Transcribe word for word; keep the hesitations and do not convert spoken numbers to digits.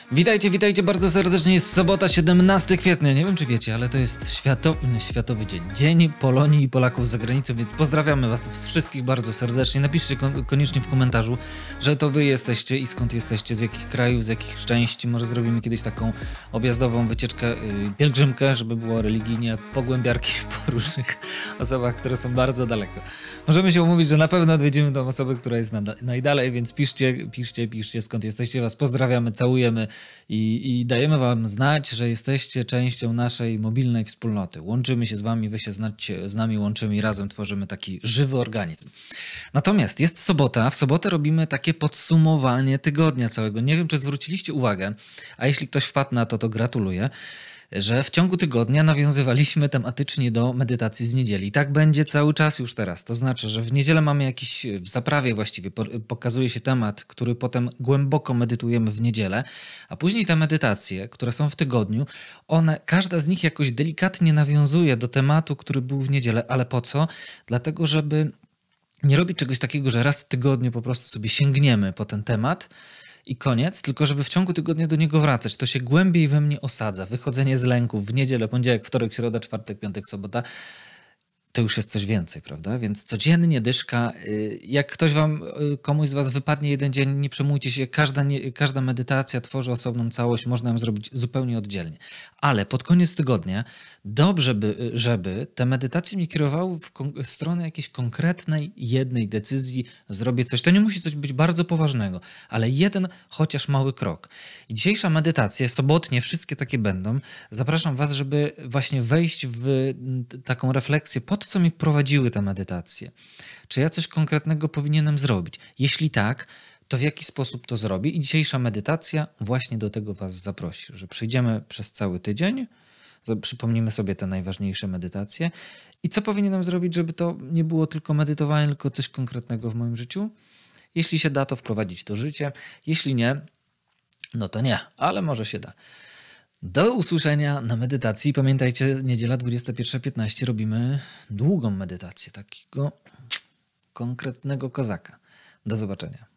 Witajcie, witajcie bardzo serdecznie. Jest sobota, siedemnastego kwietnia. Nie wiem, czy wiecie, ale to jest światowy, nie, światowy dzień. Dzień Polonii i Polaków za granicą, więc pozdrawiamy was wszystkich bardzo serdecznie. Napiszcie kon koniecznie w komentarzu, że to wy jesteście i skąd jesteście, z jakich krajów, z jakich części. Może zrobimy kiedyś taką objazdową wycieczkę, yy, pielgrzymkę, żeby było religijnie, pogłębiarki po różnych osobach, które są bardzo daleko. Możemy się umówić, że na pewno odwiedzimy tą osobę, która jest najdalej, więc piszcie, piszcie, piszcie, skąd jesteście. Was pozdrawiamy, całujemy. I, I dajemy wam znać, że jesteście częścią naszej mobilnej wspólnoty. Łączymy się z wami, wy się znacie, z nami łączymy i razem tworzymy taki żywy organizm. Natomiast jest sobota, w sobotę robimy takie podsumowanie tygodnia całego. Nie wiem, czy zwróciliście uwagę, a jeśli ktoś wpadł na to, to gratuluję, że w ciągu tygodnia nawiązywaliśmy tematycznie do medytacji z niedzieli. I tak będzie cały czas już teraz. To znaczy, że w niedzielę mamy jakiś, w zaprawie właściwie pokazuje się temat, który potem głęboko medytujemy w niedzielę, a później te medytacje, które są w tygodniu, one, każda z nich jakoś delikatnie nawiązuje do tematu, który był w niedzielę. Ale po co? Dlatego, żeby nie robić czegoś takiego, że raz w tygodniu po prostu sobie sięgniemy po ten temat i koniec, tylko żeby w ciągu tygodnia do niego wracać. To się głębiej we mnie osadza. Wychodzenie z lęków w niedzielę, poniedziałek, wtorek, środa, czwartek, piątek, sobota. To już jest coś więcej, prawda? Więc codziennie dyszka. Jak ktoś wam, komuś z was wypadnie jeden dzień, nie przejmujcie się. Każda, nie, każda medytacja tworzy osobną całość. Można ją zrobić zupełnie oddzielnie. Ale pod koniec tygodnia dobrze by, żeby te medytacje mnie kierowały w stronę jakiejś konkretnej, jednej decyzji. Zrobię coś. To nie musi coś być bardzo poważnego, ale jeden chociaż mały krok. I dzisiejsza medytacja, sobotnie, wszystkie takie będą. Zapraszam was, żeby właśnie wejść w taką refleksję, pod co mi prowadziły te medytacje. Czy ja coś konkretnego powinienem zrobić? Jeśli tak, to w jaki sposób to zrobię? I dzisiejsza medytacja właśnie do tego was zaprosi, że przyjdziemy przez cały tydzień, przypomnimy sobie te najważniejsze medytacje i co powinienem zrobić, żeby to nie było tylko medytowanie, tylko coś konkretnego w moim życiu? Jeśli się da, to wprowadzić to życie. Jeśli nie, no to nie, ale może się da. Do usłyszenia na medytacji. Pamiętajcie, niedziela dwudziesta pierwsza piętnaście robimy długą medytację, takiego konkretnego kozaka. Do zobaczenia.